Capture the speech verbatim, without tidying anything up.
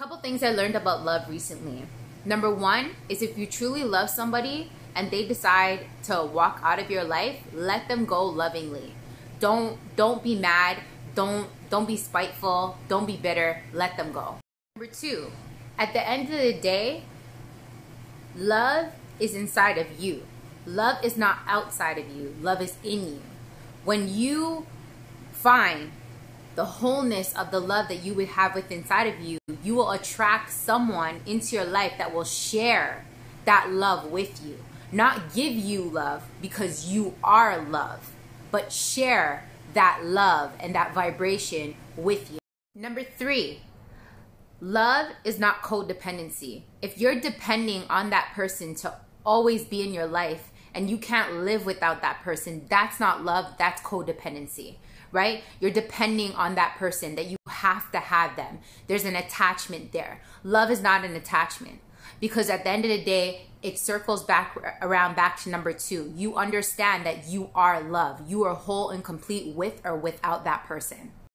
Couple things I learned about love recently. Number one is if you truly love somebody and they decide to walk out of your life, let them go lovingly. Don't don't be mad. Don't don't be spiteful. Don't be bitter. Let them go. Number two, at the end of the day, love is inside of you. Love is not outside of you. Love is in you. When you find the wholeness of the love that you would have within inside of you, you will attract someone into your life that will share that love with you. Not give you love because you are love, but share that love and that vibration with you. Number three, love is not codependency. If you're depending on that person to always be in your life and you can't live without that person, that's not love, that's codependency, right? You're depending on that person, that you have to have them. There's an attachment there. Love is not an attachment, because at the end of the day, it circles back around back to number two. You understand that you are love. You are whole and complete with or without that person.